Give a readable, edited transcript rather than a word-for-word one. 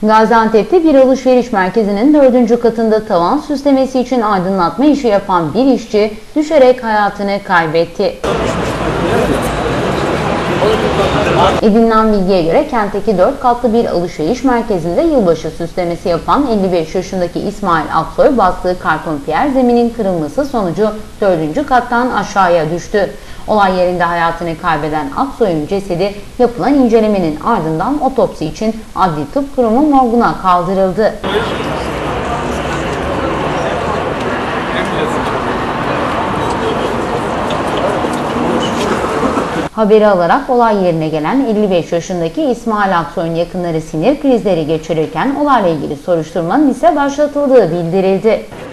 Gaziantep'te bir alışveriş merkezinin 4. katında tavan süslemesi için aydınlatma işi yapan bir işçi düşerek hayatını kaybetti. Edinilen bilgiye göre kentteki 4 katlı bir alışveriş merkezinde yılbaşı süslemesi yapan 55 yaşındaki İsmail Aksoy bastığı karton piyer zeminin kırılması sonucu 4. kattan aşağıya düştü. Olay yerinde hayatını kaybeden Aksoy'un cesedi yapılan incelemenin ardından otopsi için Adli Tıp Kurumu morguna kaldırıldı. Haberi alarak olay yerine gelen 55 yaşındaki İsmail Aksoy'un yakınları sinir krizleri geçirirken olayla ilgili soruşturmanın ise başlatıldığı bildirildi.